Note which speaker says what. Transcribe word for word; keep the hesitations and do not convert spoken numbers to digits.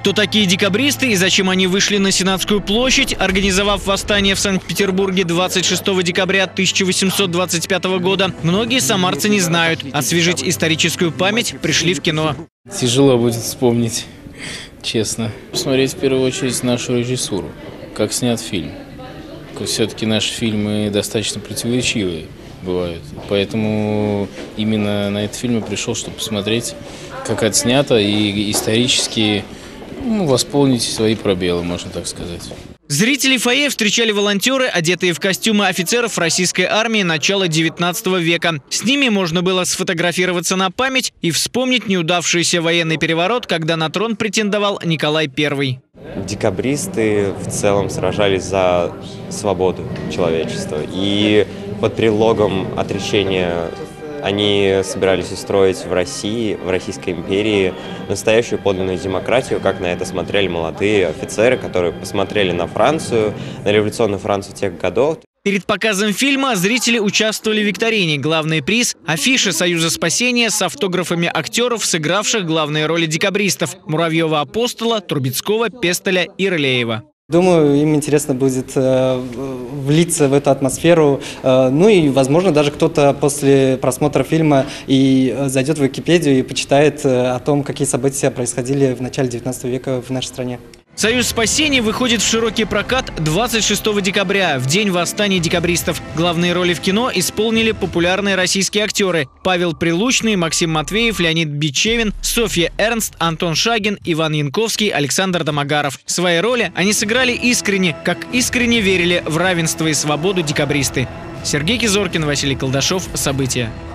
Speaker 1: Кто такие декабристы и зачем они вышли на Сенатскую площадь, организовав восстание в Санкт-Петербурге двадцать шестого декабря тысяча восемьсот двадцать пятого года, многие самарцы не знают. Освежить историческую память пришли в кино.
Speaker 2: Тяжело будет вспомнить, честно. Посмотреть в первую очередь нашу режиссуру, как снят фильм. Все-таки наши фильмы достаточно противоречивые бывают. Поэтому именно на этот фильм я пришел, чтобы посмотреть, как это снято, и исторически ну, восполнить свои пробелы, можно так сказать.
Speaker 1: Зрители фойе встречали волонтеры, одетые в костюмы офицеров российской армии начала девятнадцатого века. С ними можно было сфотографироваться на память и вспомнить неудавшийся военный переворот, когда на трон претендовал Николай Первый.
Speaker 3: Декабристы в целом сражались за свободу человечества. И под предлогом отречения они собирались устроить в России, в Российской империи, настоящую подлинную демократию, как на это смотрели молодые офицеры, которые посмотрели на Францию, на революционную Францию тех годов.
Speaker 1: Перед показом фильма зрители участвовали в викторине. Главный приз – афиша Союза спасения с автографами актеров, сыгравших главные роли декабристов – Муравьева-Апостола, Трубецкого, Пестеля и Рылеева.
Speaker 4: Думаю, им интересно будет э, влиться в эту атмосферу. Э, ну и, возможно, даже кто-то после просмотра фильма и э, зайдет в Википедию и почитает э, о том, какие события происходили в начале девятнадцатого века в нашей стране.
Speaker 1: «Союз спасения» выходит в широкий прокат двадцать шестого декабря, в день восстания декабристов. Главные роли в кино исполнили популярные российские актеры: Павел Прилучный, Максим Матвеев, Леонид Бичевин, Софья Эрнст, Антон Шагин, Иван Янковский, Александр Домогаров. Свои роли они сыграли искренне, как искренне верили в равенство и свободу декабристы. Сергей Кизоркин, Василий Колдашов. События.